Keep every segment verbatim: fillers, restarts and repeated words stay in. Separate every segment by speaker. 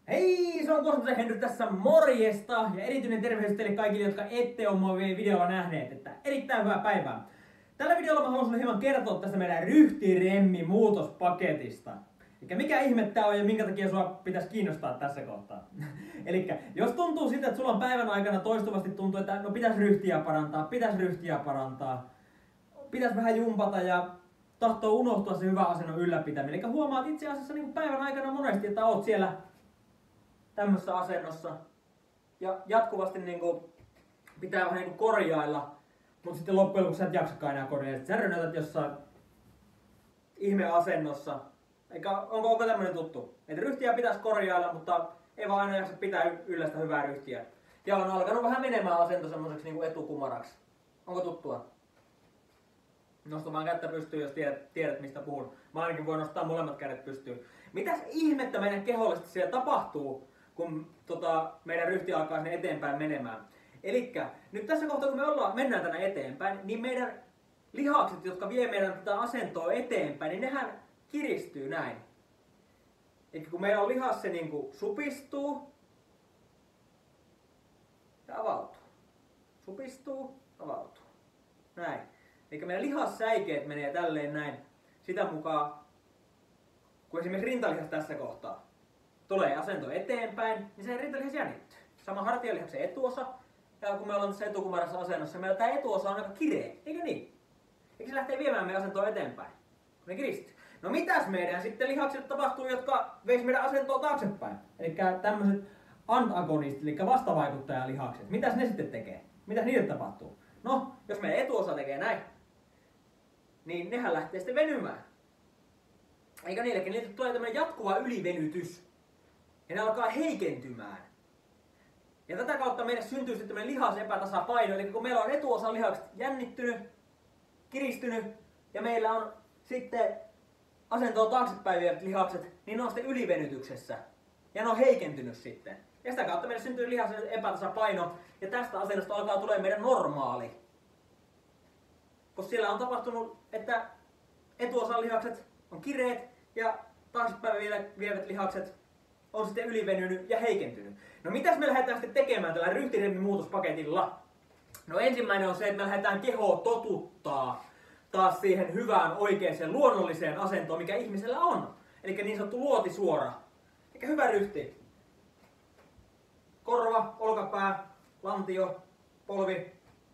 Speaker 1: Hei, se on Kosmosen Henry tässä, morjesta! Ja erityinen tervehdys teille kaikille, jotka ette ole mua videolla nähneet, että erittäin hyvää päivää. Tällä videolla mä haluan sulle hieman kertoa tästä meidän ryhtiremmi muutospaketista. Eli mikä ihme tää on ja minkä takia sua pitäisi kiinnostaa tässä kohtaa. Eli jos tuntuu siltä, että sulla on päivän aikana toistuvasti tuntuu, että no pitäisi ryhtiä parantaa, pitäisi ryhtiä parantaa, pitäisi vähän jumpata ja tahtoo unohtua se hyvä asennon ylläpitäminen. Eli huomaat itse asiassa niin päivän aikana monesti, että oot siellä tämmöisessä asennossa ja jatkuvasti niin kuin pitää vähän niin kuin korjailla, mutta sitten loppujen lopuksi sä et jaksakaan enää korjailla. Sä rönötät jossain ihmeasennossa. Eikä, onko, onko tämmöinen tuttu? Että ryhtiä pitäisi korjailla, mutta ei vaan aina jaksa pitää yllä sitä hyvää ryhtiä. Ja on alkanut vähän menemään asento semmoiseksi niin kuin etukumaraksi. Onko tuttua? Nosta vaan kättä pystyyn, jos tiedät, tiedät mistä puhun. Mä ainakin voin nostaa molemmat kädet pystyyn. Mitäs ihmettä meidän kehollisesti siellä tapahtuu, kun tota, meidän ryhti alkaa sinne eteenpäin menemään? Elikkä nyt tässä kohtaa, kun me ollaan, mennään tänne eteenpäin, niin meidän lihakset, jotka vie meidän tätä asentoa eteenpäin, niin nehän kiristyy näin. Eli kun meillä on lihas, se niin kuin supistuu ja avautuu. Supistuu, avautuu. Näin. Eli meidän lihassäikeet menee tälleen näin sitä mukaan, kun esimerkiksi rintalihas tässä kohtaa tulee asento eteenpäin, niin se rintalihas jännittyy. Sama hartialihaksen etuosa, ja kun me ollaan tässä etukumarassa asennossa, meillä tämä etuosa on aika kireä, eikö niin? Eikö se lähtee viemään meidän asentoa eteenpäin? Ne kiristyy. No mitäs meidän sitten lihakset tapahtuu, jotka veis meidän asentoa taaksepäin? Eli tämmöiset antagonistit, eli vastavaikuttajalihakset. Mitäs ne sitten tekee? Mitäs niille tapahtuu? No, jos meidän etuosa tekee näin, niin nehän lähtee sitten venymään. Eikä niillekin, niille tulee tämmöinen jatkuva ylivenytys. Ja ne alkaa heikentymään. Ja tätä kautta meille syntyy sitten tämmöinen lihasepätasapaino. Eli kun meillä on etuosan lihakset jännittynyt, kiristynyt, ja meillä on sitten asentoon taaksepäin vievät lihakset, niin ne on sitten ylivenytyksessä. Ja ne on heikentynyt sitten. Ja sitä kautta meille syntyy lihasen epätasapaino. Ja tästä asennosta alkaa tulee meidän normaali. Koska siellä on tapahtunut, että etuosan lihakset on kireet ja taaksepäin vievät lihakset on sitten ylivenynyt ja heikentynyt. No mitäs me lähdetään sitten tekemään tällä ryhtiremmin muutospaketilla? No ensimmäinen on se, että me lähdetään kehoa totuttaa taas siihen hyvään, oikeaan, luonnolliseen asentoon, mikä ihmisellä on. Eli niin sanottu luotisuora. Eli hyvä ryhti. Korva, olkapää, lantio, polvi.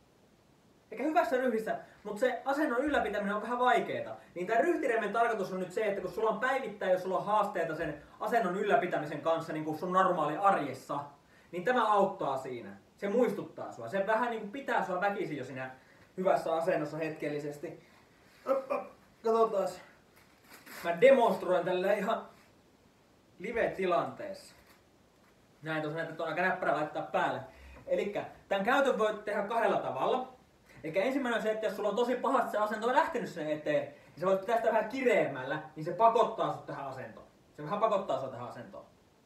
Speaker 1: Eikä hyvässä ryhdissä, mutta se asennon ylläpitäminen on vähän vaikeeta. Niin tämän ryhtiremmen tarkoitus on nyt se, että kun sulla on päivittäin, jos sulla on haasteita sen asennon ylläpitämisen kanssa niin kuin sun normaali arjessa, niin tämä auttaa siinä. Se muistuttaa sua. Se vähän niin kuin pitää sua väkisin jo siinä hyvässä asennossa hetkellisesti. Oppa, katsotaan. Mä demonstroin tällä ihan live-tilanteessa. Näin tuossa näyttää, että on aika näppärä laittaa päälle. Elikkä tämän käytön voit tehdä kahdella tavalla. Eli ensimmäinen on se, että jos sulla on tosi pahasti se asento on lähtenyt sen eteen, niin sä voit pitää sitä vähän kireemmällä, niin se pakottaa sut tähän asentoon. Se vähän pakottaa sua tähän asentoon.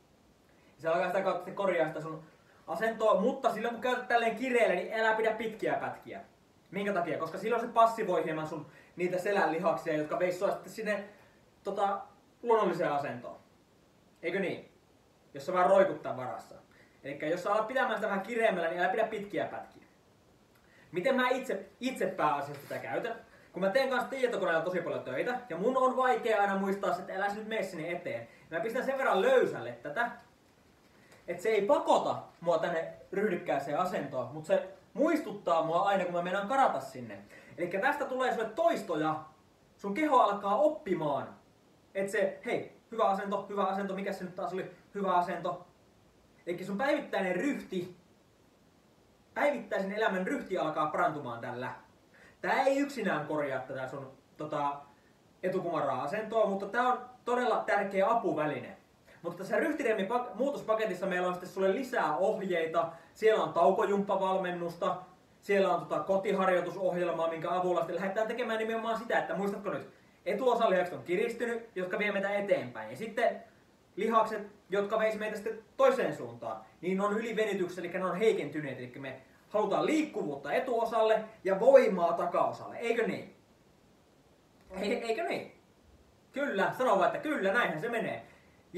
Speaker 1: Ja se alkaa sitä kautta sitten korjaa sitä sun asentoa, mutta silloin kun käytät tälleen kireellä, niin älä pidä pitkiä pätkiä. Minkä takia? Koska silloin se passivoi hieman sun niitä selän lihaksia, jotka veis sua sitten sinne tota, luonnolliseen asentoon. Eikö niin? Jos sä vaan roikuttaa varassa. Eli jos sä alat pitämään sitä vähän kireemmällä, niin älä pidä pitkiä pätkiä. Miten mä itse, itse pääasiassa tätä käytän? Kun mä teen kanssa tietokoneella tosi paljon töitä, ja mun on vaikea aina muistaa, että älä nyt mene sinne eteen. Mä pistän sen verran löysälle tätä, että se ei pakota mua tänne ryhdikkääseen asentoon, mutta se muistuttaa mua aina, kun mä mennään karata sinne. Eli tästä tulee sulle toistoja, sun keho alkaa oppimaan, että se, hei, hyvä asento, hyvä asento, mikä se nyt taas oli, hyvä asento. Eli sun päivittäinen ryhti, päivittäisen elämän ryhti alkaa parantumaan tällä. Tää ei yksinään korjaa tätä sun tota, etukumaraa asentoa, mutta tää on todella tärkeä apuväline. Mutta tässä ryhtiremmin muutospaketissa meillä on sitten sulle lisää ohjeita. Siellä on taukojumppavalmennusta, siellä on tota kotiharjoitusohjelmaa, minkä avulla sitten lähdetään tekemään nimenomaan sitä, että muistatko nyt, etuosan lihakset on kiristynyt, jotka vie meitä eteenpäin. Ja sitten lihakset, jotka veisi meitä sitten toiseen suuntaan, niin on ylivenytyksessä, eli ne on heikentyneet. Eli me halutaan liikkuvuutta etuosalle ja voimaa takaosalle. Eikö niin? Eikö niin? Kyllä, sano vaan, että kyllä, näinhän se menee. Jes,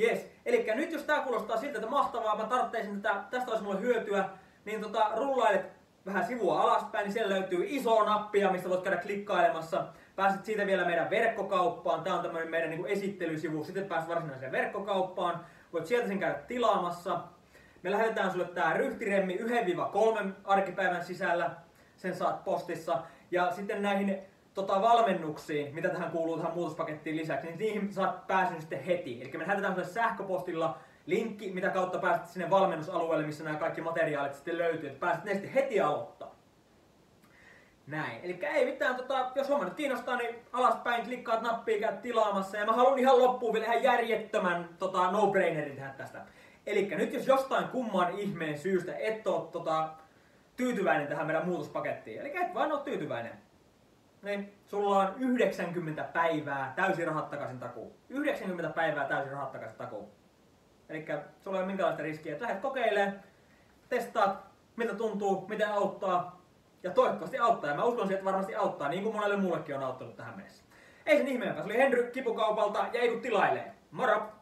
Speaker 1: Eli nyt jos tää kuulostaa siltä, että mahtavaa, mä tarvitsin tätä, tästä olisi mulle hyötyä, niin tota, rullailet vähän sivua alaspäin, niin siellä löytyy iso nappia, mistä voit käydä klikkailemassa. Pääset siitä vielä meidän verkkokauppaan. Tää on tämmönen meidän niin kuin esittelysivu. Sitten pääset varsinaiseen verkkokauppaan. Voit sieltä sen käydä tilaamassa. Me lähetetään sulle tää ryhtiremmi yhdestä kolmeen arkipäivän sisällä. Sen saat postissa. Ja sitten näihin tota, valmennuksiin, mitä tähän kuuluu tähän muutospakettiin lisäksi, niin niihin saat pääsyn sitten heti. Eli me lähetetään sulle sähköpostilla linkki, mitä kautta pääset sinne valmennusalueelle, missä nämä kaikki materiaalit sitten löytyy. Että pääset ne sitten heti aloittaa. Näin. Eli ei mitään, tota, jos homma nyt kiinnostaa, niin alaspäin klikkaat nappia, käyt tilaamassa. Ja mä haluan ihan loppuun vielä ihan järjettömän tota, no-brainerin tehdä tästä. Eli nyt jos jostain kumman ihmeen syystä et oo tota, tyytyväinen tähän meidän muutospakettiin, eli et vaan oo tyytyväinen, niin sulla on yhdeksänkymmentä päivää täysin rahat takaisin takuu. yhdeksänkymmentä päivää täysin rahat takaisin takuu. Eli sulla ei ole minkäänlaista riskiä, että lähdet kokeilemaan, testaat, mitä tuntuu, miten auttaa. Ja toivottavasti auttaa, ja mä uskon, että varmasti auttaa, niin kuin monelle muullekin on auttanut tähän mennessä. Ei sen ihmeempää, se oli Henry Kipukaupalta, ja ei kun tilailee. Moro!